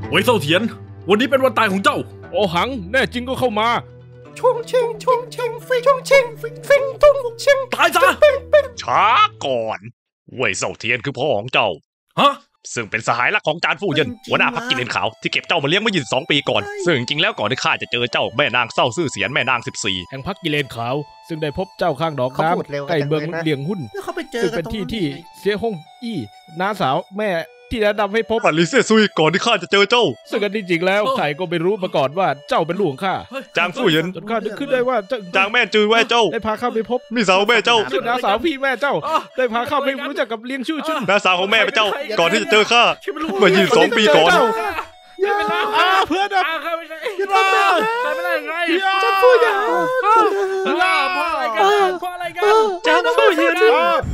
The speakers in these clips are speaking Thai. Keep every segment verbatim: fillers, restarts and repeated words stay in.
เว่ยเซาเทียนวันนี้เป็นวันตายของเจ้าโอหังแน่จริงก็เข้ามาชงเชงชงเชงฟิงชงเชงฟิงฟิงทุ่งเชงตายซะช้าก่อนเว่ยเซาเทียนคือพ่อของเจ้าฮะซึ่งเป็นสหายรักของจานฟู่เยินหัวหน้าพรรคกิเลนขาวที่เก็บเจ้ามาเลี้ยงมายี่สิบสองปีก่อนซึ่งจริงแล้วก่อนที่ข้าจะเจอเจ้าแม่นางเศร้าซื่อเสียนแม่นางสิบสี่แห่งพรรคกิเลนขาวซึ่งได้พบเจ้าข้างดอกน้ำใกล้เมืองเลียงหุ้นซึ่งเป็นที่ที่เสียฮงอี้น้าสาวแม่ที่แนะนำให้พบอลิเซซุยก่อนที่ข้าจะเจอเจ้าซึ่งกันจริงๆแล้วใครก็ไม่รู้มาก่อนว่าเจ้าเป็นลูกของข้าจางฟู่เยินจนข้านึกขึ้นได้ว่าจางแม่จือแม่เจ้าได้พาข้าไปพบมีสาวแม่เจ้าน้าสาวพี่แม่เจ้าได้พาข้าไปรู้จักกับเลี้ยงชื่อชื่อน้าสาวของแม่เจ้าก่อนที่จะเจอข้าเมื่อยี่สิบสองปีก่อนอาเพื่อนอ่ะข้าไม่ใช่ข้าไม่ได้ไงจางฟู่เยินล่าพ่ออะไรกันพ่ออะไรกันจางฟู่เยิน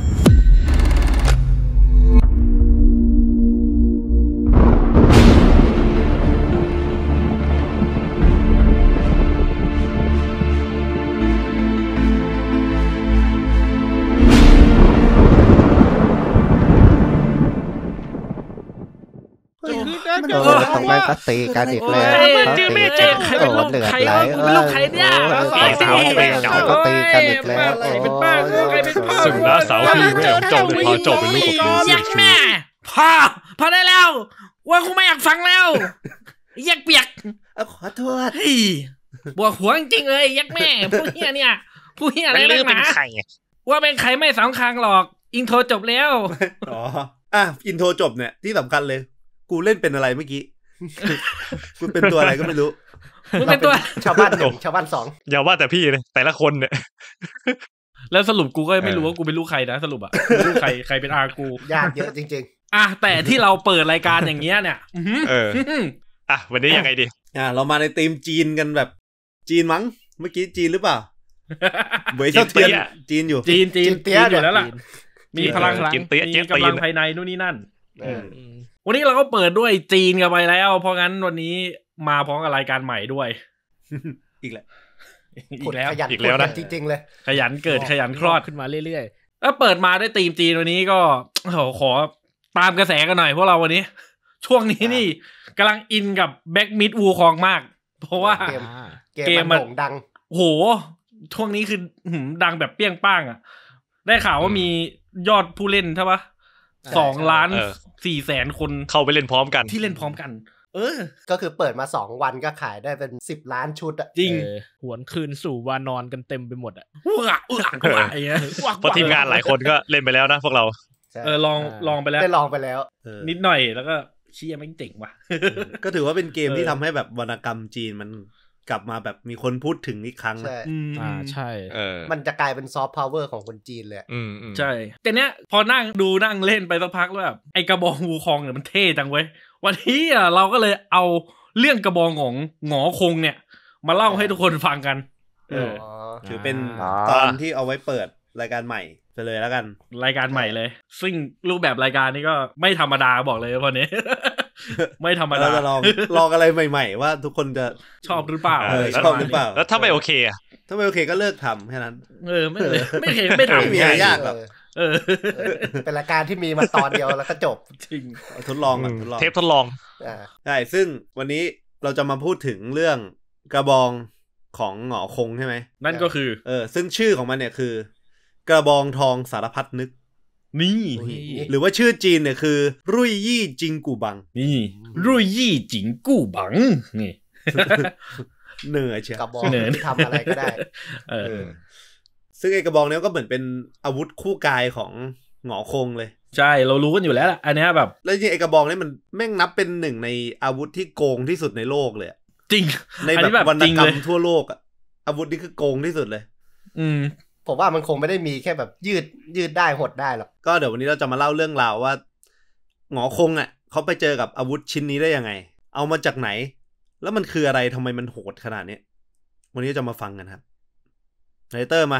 มันเออต้องไปก็ตีกันอีกแล้วเขาตีกันโอ้เลือดไหลเออใครเนี่ยสาวแม่ก็ตีกันอีกแล้วโอ้ซึ่งน้าสาวพี่แม่ของเจ้าได้พาเจ้าเป็นลูกของเลี้ยงชื่อแม่พ่อพอได้แล้วว่ากูไม่อยากฟังแล้วยักเปียกขอโทษบวกหัวจริงเลยยักแม่ผู้เฮียเนี่ยผู้เฮียอะไรนักหนาว่าเป็นใครไม่สำคัญหรอกอินโทรจบแล้วอ๋ออ่ะอินโทรจบเนี่ยที่สำคัญเลยกูเล่นเป็นอะไรเมื่อกี้กูเป็นตัวอะไรก็ไม่รู้มึงเป็นตัวชาวบ้านหนึ่งชาวบ้านสองอย่าว่าแต่พี่เลยแต่ละคนเนี่ยแล้วสรุปกูก็ไม่รู้ว่ากูเป็นลูกใครนะสรุปอะลูกใครใครเป็นอากูยากเยอะจริงๆอ่ะแต่ที่เราเปิดรายการอย่างเงี้ยเนี่ยเอออ่ะวันนี้ยังไงดีอ่ะเรามาในธีมจีนกันแบบจีนมั้งเมื่อกี้จีนหรือเปล่าเว่ยเซาเทียนจีนอยู่จีนจีนจีนอยู่แล้วล่ะมีพลังมีกำลังภายในนู่นนี่นั่นวันนี้เราก็เปิดด้วยจีนกันไปแล้วเพราะงั้นวันนี้มาพร้อมกับรายการใหม่ด้วยอีกแล้วอีกแล้วอีกแล้วนะจริงๆเลยขยันเกิดขยันคลอดขึ้นมาเรื่อยๆแล้วเปิดมาด้วยธีมจีนวันนี้ก็ขอตามกระแสกันหน่อยพวกเราวันนี้ช่วงนี้นี่กำลังอินกับแบ็กมิดวูคองมากเพราะว่าเกมมันโด่งดังโหช่วงนี้คือดังแบบเปี้ยงป้างอ่ะได้ข่าวว่ามียอดผู้เล่นใช่ปะสองล้านสี่แสนคนเข้าไปเล่นพร้อมกันที่เล่นพร้อมกันเออก็คือเปิดมาสองวันก็ขายได้เป็นสิบล้านชุดอ่ะจริงหวนคืนสู่วานอนกันเต็มไปหมดอ่ะว้าว้าว้าไอ้เงี้ยเพราะทีมงานหลายคนก็เล่นไปแล้วนะพวกเราเออลองลองไปแล้วได้ลองไปแล้วนิดหน่อยแล้วก็เชี่ยไม่เจ๋งว่ะก็ถือว่าเป็นเกมที่ทำให้แบบวรรณกรรมจีนมันกลับมาแบบมีคนพูดถึงอีกครั้งใช่อ่าใช่มันจะกลายเป็นซอฟต์พาวเวอร์ของคนจีนเลยใช่แต่เนี้ยพอนั่งดูนั่งเล่นไปสักพักแล้วแบบไอกระบองวูคองเนี่ยมันเท่จังเว้ยวันนี้อ่ะเราก็เลยเอาเรื่องกระบองของหงอคงเนี่ยมาเล่าให้ทุกคนฟังกันเออถือเป็นตอนที่เอาไว้เปิดรายการใหม่ไปเลยแล้วกันรายการใหม่เลยซึ่งรูปแบบรายการนี้ก็ไม่ธรรมดาบอกเลยวันนี้ไม่ธรรมดาเราจะลองลองอะไรใหม่ๆว่าทุกคนจะชอบหรือเปล่าชอบหรือเปล่าแล้วถ้าไม่โอเคอ่ะถ้าไม่โอเคก็เลิกทำแค่นั้นเออไม่ไม่เห็นไม่ทำไม่มีอะไรยากหรอกเออเป็นรายการที่มีมาตอนเดียวแล้วก็จบจริงทดลองอ่ะทดลองเทปทดลองใช่ซึ่งวันนี้เราจะมาพูดถึงเรื่องกระบองของหงอคงใช่ไหมนั่นก็คือเออซึ่งชื่อของมันเนี่ยคือกระบองทองสารพัดนึกนี่หรือว่าชื่อจีนเนี่ยคือรุ่ยยี่จิงกูบังนี่รุ่ยยี่จิงกูบังนี่เหนื่อยเชียวกระบองทำอะไรก็ได้เออซึ่งไอ้กระบองเนี้ยก็เหมือนเป็นอาวุธคู่กายของหงอคงเลยใช่เรารู้กันอยู่แล้วล่ะอันนี้แบบแล้วจริงไอ้กระบองนี้มันแม่งนับเป็นหนึ่งในอาวุธที่โกงที่สุดในโลกเลยจริงในแบบวรรณกรรมทั่วโลกอ่ะอาวุธนี้คือโกงที่สุดเลยอืมผมว่ามันคงไม่ได้มีแค่แบบยืดยืดได้หดได้หรอกก็เดี๋ยววันนี้เราจะมาเล่าเรื่องราวว่าหงอคงอ่ะเขาไปเจอกับอาวุธชิ้นนี้ได้ยังไงเอามาจากไหนแล้วมันคืออะไรทำไมมันโหดขนาดนี้วันนี้จะมาฟังกันครับไรเตอร์มา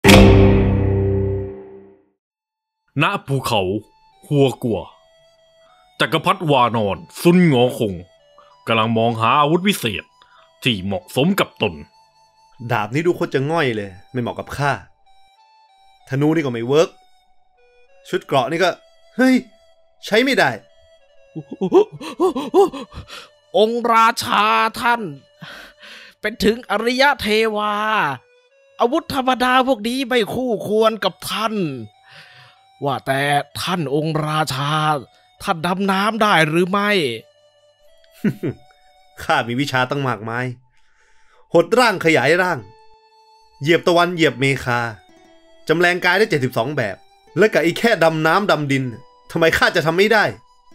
ณภูเขาหัวกัวจักรพรรดิวานอนซุนหงอคงกำลังมองหาอาวุธวิเศษที่เหมาะสมกับตนดาบนี้ดูโคตรจะง่อยเลยไม่เหมาะกับข้าธนูนี่ก็ไม่เวิร์กชุดเกราะนี่ก็เฮ้ยใช้ไม่ได้องค์ราชาท่านเป็นถึงอริยเทวาอาวุธธรรมดาพวกนี้ไม่คู่ควรกับท่านว่าแต่ท่านองค์ราชาท่านดำน้ำได้หรือไม่ข้ามีวิชาตั้งมากมายหดร่างขยายร่างเหยียบตะวันเหยียบเมฆาจำแรงกายได้เจ็ดสิบสองแบบและกับอีแค่ดำน้ำดำดินทำไมข้าจะทำไม่ได้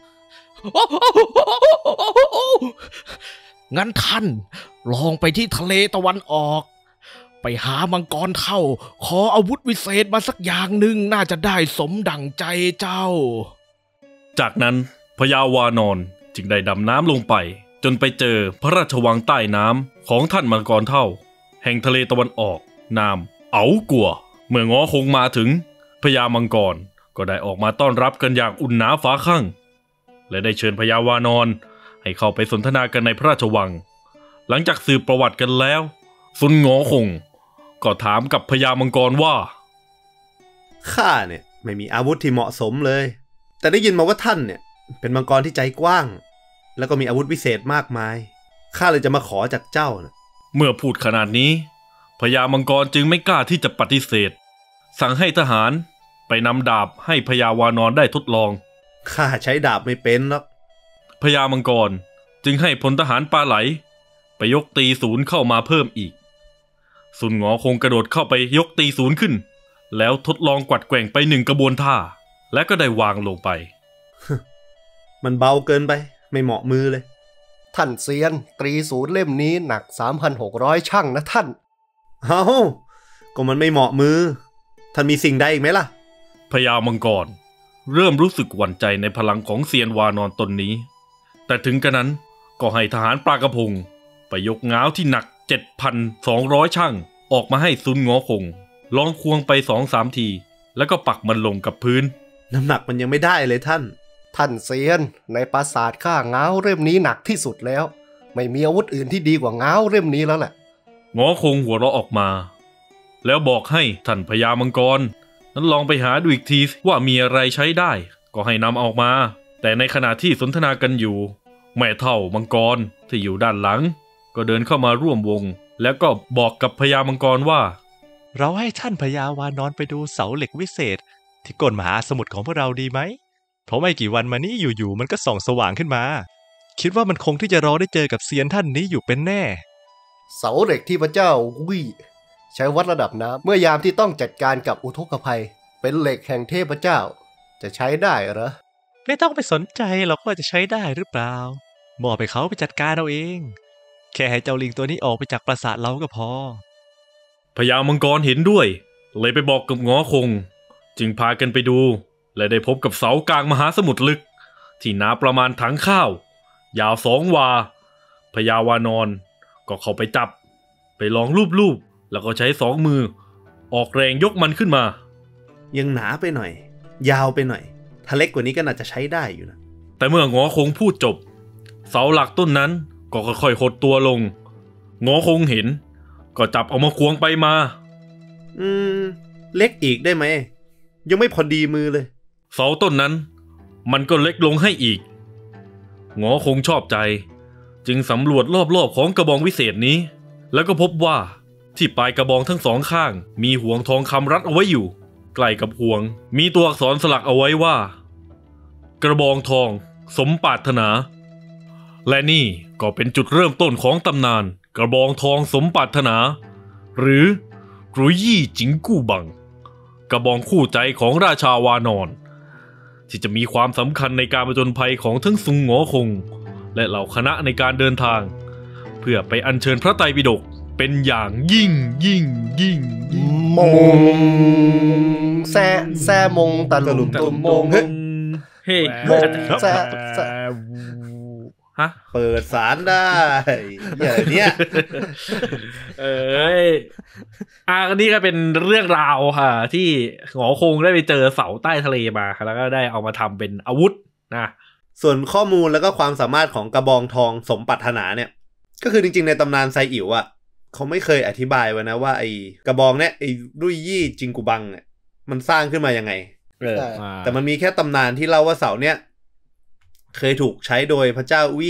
งั้นท่านลองไปที่ทะเลตะวันออกไปหามังกรเท่าขออาวุธวิเศษมาสักอย่างหนึ่งน่าจะได้สมดั่งใจเจ้าจากนั้นพญาวานอนจึงได้ดำน้ำลงไปจนไปเจอพระราชวังใต้น้ำของท่านมังกรเท่าแห่งทะเลตะวันออกนามเอ๋ากัวเมื่อง้อคงมาถึงพญามังกรก็ได้ออกมาต้อนรับกันอย่างอุ่นหนาฝาข้างและได้เชิญพญาวานอนให้เข้าไปสนทนากันในพระราชวังหลังจากสืบประวัติกันแล้วซุนง้อคงก็ถามกับพญามังกรว่าข้าเนี่ยไม่มีอาวุธที่เหมาะสมเลยแต่ได้ยินมาว่าท่านเนี่ยเป็นมังกรที่ใจกว้างแล้วก็มีอาวุธวิเศษมากมายข้าเลยจะมาขอจากเจ้านะเมื่อพูดขนาดนี้พญามังกรจึงไม่กล้าที่จะปฏิเสธสั่งให้ทหารไปนำดาบให้พญาวานอนได้ทดลองข้าใช้ดาบไม่เป็นหรอกพญามังกรจึงให้พลทหารปลาไหลไปยกตีศูนย์เข้ามาเพิ่มอีกซุนหงอคงกระโดดเข้าไปยกตีศูนย์ขึ้นแล้วทดลองกวัดแกว่งไปหนึ่งกระบวนท่าและก็ได้วางลงไปมันเบาเกินไปไม่เหมาะมือเลยท่านเซียนตรีศูนย์เล่มนี้หนัก สามพันหกร้อย ชั่งนะท่านเอ้าก็มันไม่เหมาะมือท่านมีสิ่งใดอีกไหมล่ะพญามังกรเริ่มรู้สึกหวั่นใจในพลังของเซียนวานอนตนนี้แต่ถึงกระนั้นก็ให้ทหารปลากระพงไปยกง้าวที่หนัก เจ็ดพันสองร้อย ชั่งออกมาให้ซุนง้อคงลองควงไป สองสาม ทีแล้วก็ปักมันลงกับพื้นน้ำหนักมันยังไม่ได้เลยท่านท่านเซียนในปราสาทข้าง้าวเล่มนี้หนักที่สุดแล้วไม่มีอาวุธอื่นที่ดีกว่าง้าวเล่มนี้แล้วแหละง้อคงหัวเราะออกมาแล้วบอกให้ท่านพญามังกรนั้นลองไปหาดูอีกทีว่ามีอะไรใช้ได้ก็ให้นำออกมาแต่ในขณะที่สนทนากันอยู่แม่เฒ่ามังกรที่อยู่ด้านหลังก็เดินเข้ามาร่วมวงแล้วก็บอกกับพญามังกรว่าเราให้ท่านพญาวานอนไปดูเสาเหล็กวิเศษที่ก้นมหาสมุทรของพวกเราดีไหมเพราะไม่กี่วันมานี้อยู่ๆมันก็ส่องสว่างขึ้นมาคิดว่ามันคงที่จะรอได้เจอกับเซียนท่านนี้อยู่เป็นแน่เสาเหล็กที่พระเจ้าวี่ใช้วัดระดับน้ำเมื่อยามที่ต้องจัดการกับอุทกภัยเป็นเหล็กแห่งเทพเจ้าจะใช้ได้เหรอไม่ต้องไปสนใจหรอกว่าจะใช้ได้หรือเปล่ามอบให้เขาไปจัดการเอาเองแค่ให้เจ้าลิงตัวนี้ออกไปจากปราสาทเราก็พอพญามังกรเห็นด้วยเลยไปบอกกับง้อคงจึงพากันไปดูและได้พบกับเสากลางมหาสมุทรลึกที่หนาประมาณถังข้าวยาวสองวาพญาวานอนก็เข้าไปจับไปลองลูบๆแล้วก็ใช้สองมือออกแรงยกมันขึ้นมายังหนาไปหน่อยยาวไปหน่อยถ้าเล็กกว่านี้ก็น่าจะใช้ได้อยู่นะแต่เมื่อง้อคงพูดจบเสาหลักต้นนั้นก็ค่อยๆหดตัวลงง้อคงเห็นก็จับเอามาควงไปมาอืมเล็กอีกได้ไหมยังไม่พอดีมือเลยเสาต้นนั้นมันก็เล็กลงให้อีกง้อคงชอบใจจึงสำรวจรอบๆของกระบองวิเศษนี้แล้วก็พบว่าที่ปลายกระบองทั้งสองข้างมีห่วงทองคำรัดเอาไว้อยู่ใกล้กับห่วงมีตัวอักษรสลักเอาไว้ว่ากระบองทองสมปรารถนาและนี่ก็เป็นจุดเริ่มต้นของตำนานกระบองทองสมปรารถนาหรือกรุยี่จิงกู้บังกระบองคู่ใจของราชาวานอนที่จะมีความสำคัญในการผจญภัยของทั้งซุงหงอคงและเหล่าคณะในการเดินทางเพื่อไปอัญเชิญพระไตรปิฎกเป็นอย่างยิ่งยิ่งยิ่งมงแซ่แซ่มงตะลุมตุมมงเฮ้เฮ้มงแซ่แซ่ฮะเปิดสารได้อย่างเนี้ยเอ้ยอ่ะนี่ก็เป็นเรื่องราวค่ะที่หงอคงได้ไปเจอเสาใต้ทะเลมาแล้วก็ได้เอามาทำเป็นอาวุธนะส่วนข้อมูลแล้วก็ความสามารถของกระบองทองสมปรารถนาเนี่ยก็คือจริงๆในตำนานไซอิ๋วอ่ะเขาไม่เคยอธิบายไว้นะว่าไอ้กระบองเนี่ยไอ้รุยยี่จิงกุบังเนี่ยมันสร้างขึ้นมายังไงแต่มันมีแค่ตำนานที่เล่าว่าเสาเนี่ยเคยถูกใช้โดยพระเจ้าวี่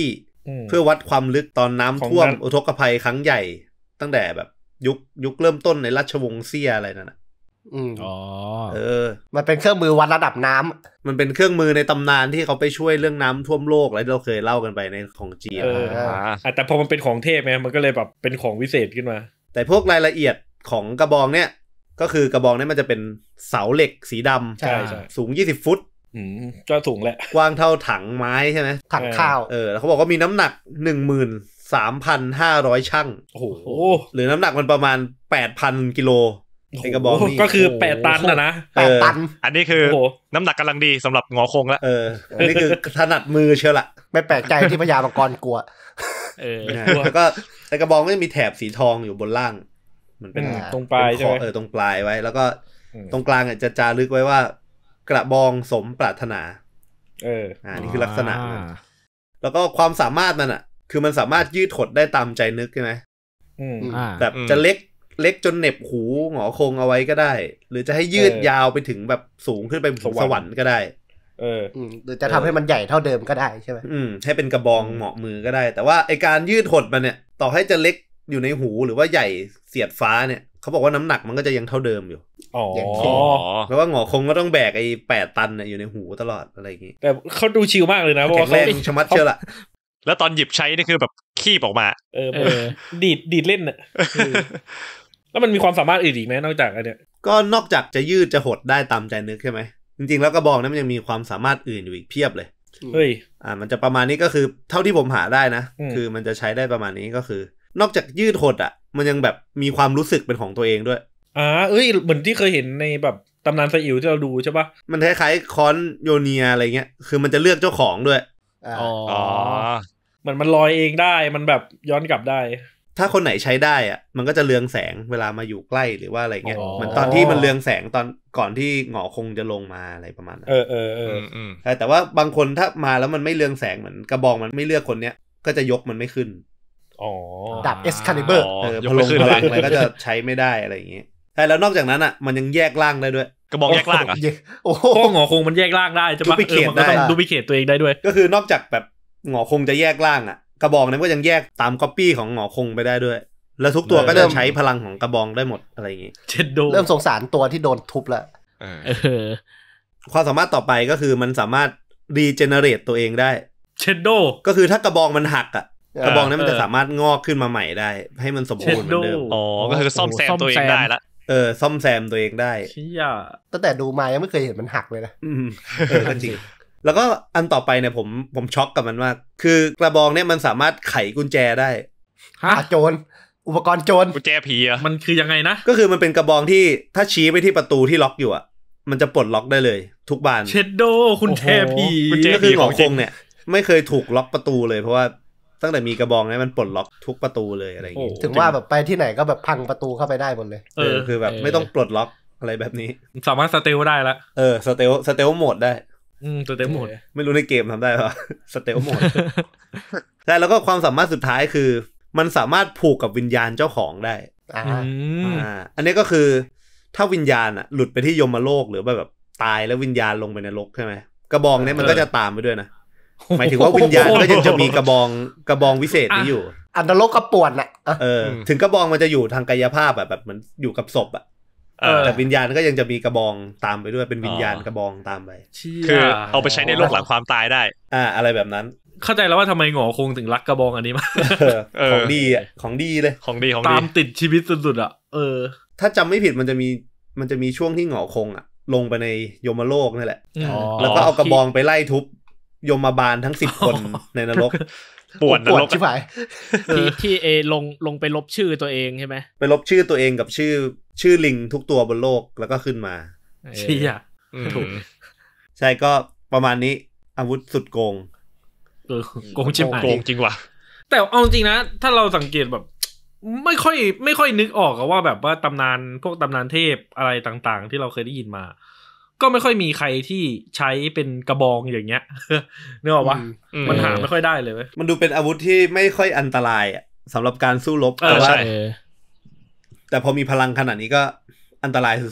เพื่อวัดความลึกตอนน้ำท่วมอุทกภัยครั้งใหญ่ตั้งแต่แบบยุคยุคเริ่มต้นในราชวงศ์เซี่ยอะไรนั่นน่ะอืมอ๋อเออมันเป็นเครื่องมือวัดระดับน้ำมันเป็นเครื่องมือในตำนานที่เขาไปช่วยเรื่องน้ำท่วมโลกอะไรที่เราเคยเล่ากันไปในของจีนเออแต่พอมันเป็นของเทพไงมันก็เลยแบบเป็นของวิเศษขึ้นมาแต่พวกรายละเอียดของกระบองเนี่ยก็คือกระบองเนี่ยมันจะเป็นเสาเหล็กสีดำใช่ใช่สูงยี่สิบฟุตอืมก็สูงแหละกว้างเท่าถังไม้ใช่ไหมถังข้าวเออแล้วเขาบอกว่ามีน้ำหนัก หนึ่งหมื่นสามพันห้าร้อย ชั่งโอ้โหหรือน้ำหนักมันประมาณ แปดพัน กิโลในกระบองนี่ก็คือแปดตันนะนะแปดตันอันนี้คือน้ำหนักกำลังดีสำหรับงอคงแล้วเอออันนี้คือถนัดมือเชียวละไม่แปลกใจที่พญามังกรกลัวเออแล้วก็ในกระบองก็จะมีแถบสีทองอยู่บนล่างมันเป็นตรงปลายใช่ไหมเออตรงปลายไว้แล้วก็ตรงกลางจะจารึกไว้ว่ากระบองสมปรารถนาเอออ่านี่คือลักษณะมันแล้วก็ความสามารถมันอ่ะคือมันสามารถยืดหดได้ตามใจนึกใช่ไหมแบบจะเล็กเล็กจนเหน็บหูหงอคงเอาไว้ก็ได้หรือจะให้ยืดยาวไปถึงแบบสูงขึ้นไปถึงสวรรค์ก็ได้เออหรือจะทำให้มันใหญ่เท่าเดิมก็ได้ใช่ไหมอืมให้เป็นกระบองเหมาะมือก็ได้แต่ว่าไอการยืดหดมันเนี่ยต่อให้จะเล็กอยู่ในหูหรือว่าใหญ่เสียดฟ้าเนี่ยเขาบอกว่าน้ำหนักมันก็จะยังเท่าเดิมอยู่อ๋อเพราะว่าหงอคงก็ต้องแบกไอ้แปดตันเนี่ยอยู่ในหูตลอดอะไรอย่างงี้แต่เขาดูชิลมากเลยนะเพราะว่าแข็งแรงชะมัดเชียวล่ะแล้วตอนหยิบใช้นี่คือแบบคีบออกมาเออดีดดีดเล่นน่ะแล้วมันมีความสามารถอื่นอีกไหมนอกจากอันเนี้ยก็นอกจากจะยืดจะหดได้ตามใจนึกใช่ไหมจริงๆแล้วกระบองนั้นมันยังมีความสามารถอื่นอยู่อีกเพียบเลยเฮ้ยอ่ามันจะประมาณนี้ก็คือเท่าที่ผมหาได้นะคือมันจะใช้ได้ประมาณนี้ก็คือนอกจากยืดหดอ่ะมันยังแบบมีความรู้สึกเป็นของตัวเองด้วยอ่าเอ้ยเหมือนที่เคยเห็นในแบบตำนานไซอิ๋วที่เราดูใช่ปะมันคล้ายๆคอนโยเนียอะไรเงี้ยคือมันจะเลือกเจ้าของด้วยอ๋อมันมันลอยเองได้มันแบบย้อนกลับได้ถ้าคนไหนใช้ได้อ่ะมันก็จะเรืองแสงเวลามาอยู่ใกล้หรือว่าอะไรเงี้ยเหมือนตอนที่มันเรืองแสงตอนก่อนที่หงอคงจะลงมาอะไรประมาณนั้นเออเออเออแต่ว่าบางคนถ้ามาแล้วมันไม่เรืองแสงเหมือนกระบองมันไม่เลือกคนเนี้ยก็จะยกมันไม่ขึ้นอ๋อดาบเอสคาลิเบอร์เออพลังพลังอะไรก็จะใช้ไม่ได้อะไรอย่างเงี้ยใช่แล้วนอกจากนั้นอ่ะมันยังแยกร่างได้ด้วยกระบองแยกร่างอ่ะโอ้โหหงอคงมันแยกร่างได้ใช่ปะเออมันก็ต้องดูพิเคทตัวเองได้ด้วยก็คือนอกจากแบบหงอคงจะแยกร่างอ่ะกระบองนั้นก็ยังแยกตามก๊อปปี้ของหงอคงไปได้ด้วยแล้วทุกตัวก็จะใช้พลังของกระบองได้หมดอะไรอย่างงี้เช็ดโดเริ่มสงสารตัวที่โดนทุบแล้วความสามารถต่อไปก็คือมันสามารถรีเจเนเรตตัวเองได้เช็ดโดก็คือถ้ากระบองมันหักอ่ะกระบองนั้นมันจะสามารถงอกขึ้นมาใหม่ได้ให้มันสมบูรณ์เหมือนเดิมอ๋อก็คือซ่อมแซมตัวเองได้ละเออซ่อมแซมตัวเองได้เชี่ยตั้งแต่ดูมายังไม่เคยเห็นมันหักเลยนะอืมเออจริงแล้วก็อันต่อไปเนี่ยผมผมช็อกกับมันมากคือกระบองเนี่ยมันสามารถไขกุญแจได้ฮะโจรอุปกรณ์โจรกุญแจผีอ่ะมันคือยังไงนะก็คือมันเป็นกระบองที่ถ้าชี้ไปที่ประตูที่ล็อกอยู่อ่ะมันจะปลดล็อกได้เลยทุกบานเชดโดคุณแจผีก็คือหงอคงเนี่ยไม่เคยถูกล็อกประตูเลยเพราะว่าตั้งแต่มีกระบองเนี่ยมันปลดล็อกทุกประตูเลยอะไรอย่างงี้ถึงว่าแบบไปที่ไหนก็แบบพังประตูเข้าไปได้หมดเลยเออคือแบบไม่ต้องปลดล็อกอะไรแบบนี้สามารถสเตลได้ละเออสเตลสเตลโหมดได้อืมสเตลโหมดไม่รู้ในเกมทำได้ป่ะสเตลโหมดใช่แล้วก็ความสามารถสุดท้ายคือมันสามารถผูกกับวิญญาณเจ้าของได้อ่าอ่าอันนี้ก็คือถ้าวิญญาณอ่ะหลุดไปที่ยมโลกหรือแบบตายแล้ววิญญาณลงไปในนรกใช่ไหมกระบองเนี้ยมันก็จะตามไปด้วยนะหมายถึงว่าวิญญาณก็ยังจะมีกระบองกระบองวิเศษนี้อยู่อันนรกกระป่วนอ่ะเออถึงกระบองมันจะอยู่ทางกายภาพแบบแบบเหมือนอยู่กับศพอ่ะแต่วิญญาณก็ยังจะมีกระบองตามไปด้วยเป็นวิญญาณกระบองตามไปคือเอาไปใช้ในโลกหลังความตายได้อ่าอะไรแบบนั้นเข้าใจแล้วว่าทำไมหงอคงถึงรักกระบองอันนี้มากของดีอ่ะของดีเลยของดีของดีตามติดชีวิตสุดๆอ่ะเออถ้าจำไม่ผิดมันจะมีมันจะมีช่วงที่หงอคงอ่ะลงไปในยมโลกนี่แหละแล้วก็เอากระบองไปไล่ทุบยมบาลทั้งสิบคนในนรกปวดนรกใช่ไหมที่ที่เอลงลงไปลบชื่อตัวเองใช่ไหมไปลบชื่อตัวเองกับชื่อชื่อลิงทุกตัวบนโลกแล้วก็ขึ้นมาเชี่ยถูกใช่ก็ประมาณนี้อาวุธสุดโกงเออโกงจริงโกงจริงว่ะแต่เอาจริงนะถ้าเราสังเกตแบบไม่ค่อยไม่ค่อยนึกออกว่าแบบว่าตำนานพวกตำนานเทพอะไรต่างๆที่เราเคยได้ยินมาก็ไม่ค่อยมีใครที่ใช้เป็นกระบองอย่างเงี้ยนึกออกปะมันหาไม่ค่อยได้เลยเว้ยมันดูเป็นอาวุธที่ไม่ค่อยอันตรายอ่ะสำหรับการสู้รบแต่ว่าแต่พอมีพลังขนาดนี้ก็อันตรายสุด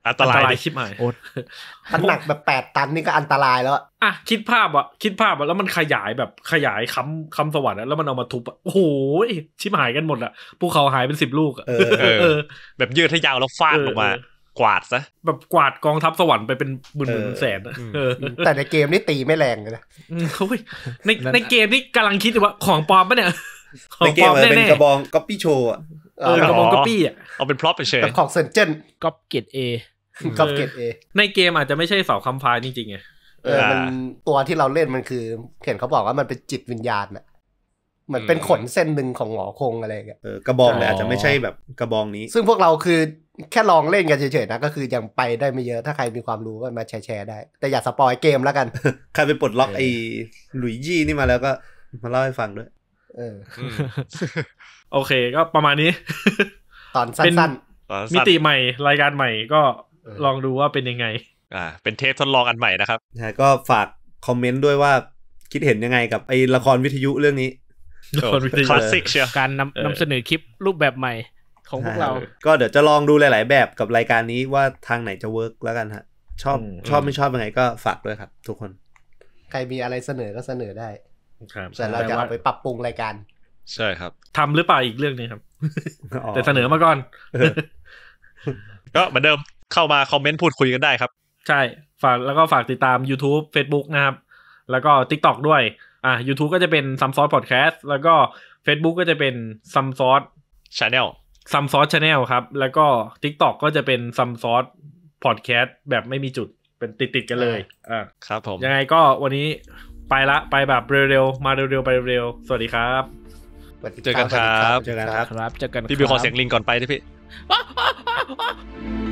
อันตรายดิชิบหายถ้าหนักแบบแปดตันนี่ก็อันตรายแล้วอ่ะคิดภาพอ่ะคิดภาพอ่ะแล้วมันขยายแบบขยายคำคำสวรรค์แล้วมันเอามาทุบอ่ะโอ้โหชิบหายกันหมดอ่ะภูเขาหายเป็นสิบลูกอ่ะเออเออแบบยืดให้ยาวแล้วฟาดลงมากวาดซะแบบกวาดกองทัพสวรรค์ไปเป็นหมื่นหมื่นแสนอ่ะเออแต่ในเกมนี่ตีไม่แรงเลยนะโอ้ยในในเกมนี่กำลังคิดอยู่ว่าของปลอมปะเนี่ยของในเกปลมอมมันเป็นแน่กระบองก๊อปปี้โชว์อ่ะๆเออกระบองกระปี้อ่ะเอาเป็นพร็อพไปเฉยแต่ของเซนเจนก๊อปเกรดเอก็เก็ตเอในเกมอาจจะไม่ใช่เสาคำพายจริงๆไงเออมันตัวที่เราเล่นมันคือเห็นเขาบอกว่ามันเป็นจิตวิญญาณน่ะเหมือนเป็นขนเส้นหนึ่งของหงอคงอะไรอย่างเงี้ยเออกระบองแต่อาจจะไม่ใช่แบบกระบองนี้ซึ่งพวกเราคือแค่ลองเล่นกันเฉยๆนะก็คือยังไปได้ไม่เยอะถ้าใครมีความรู้ก็มาแชร์ๆได้แต่อย่าสปอยเกมแล้วกันใครไปปลดล็อกไอ้หลุยยี่นี่มาแล้วก็มาเล่าให้ฟังด้วยเออโอเคก็ประมาณนี้ตอนสั้นมิติใหม่รายการใหม่ก็ลองดูว่าเป็นยังไงอ่าเป็นเทปทดลองอันใหม่นะครับนะก็ฝากคอมเมนต์ด้วยว่าคิดเห็นยังไงกับไอ้ละครวิทยุเรื่องนี้คลาสสิกเชียวการนำนำเสนอคลิปรูปแบบใหม่ของพวกเราก็เดี๋ยวจะลองดูหลายๆแบบกับรายการนี้ว่าทางไหนจะเวิร์กแล้วกันฮะชอบอืมชอบไม่ชอบยังไงก็ฝากด้วยครับทุกคนๆใครมีอะไรเสนอก็เสนอได้ครับแต่เราจะเอาไปปรับปรุงรายการใช่ครับทำหรือเปล่าอีกเรื่องนึงครับ แต่เสนอมาก่อนก็เหมือนเดิมเข้ามาคอมเมนต์พูดคุยกันได้ครับใช่ฝากแล้วก็ฝากติดตาม YouTube Facebook นะครับแล้วก็ TikTok ด้วยอ่ะ YouTube ก็จะเป็น Samsort Podcast แล้วก็ Facebook ก็จะเป็น Samsort Channel Samsort Channel ครับแล้วก็ TikTok ก็จะเป็น Samsort Podcast แบบไม่มีจุดเป็นติดๆกันเลยอ่ะครับผมยังไงก็วันนี้ไปละไปแบบเร็วๆมาเร็วๆไปเร็วๆสวัสดีครับเจอกันครับเจอกันครับครับเจอกันพี่บิวขอครับเสียงลิงก่อนไปด้วยพี่อ้าวอ้าวอ้าว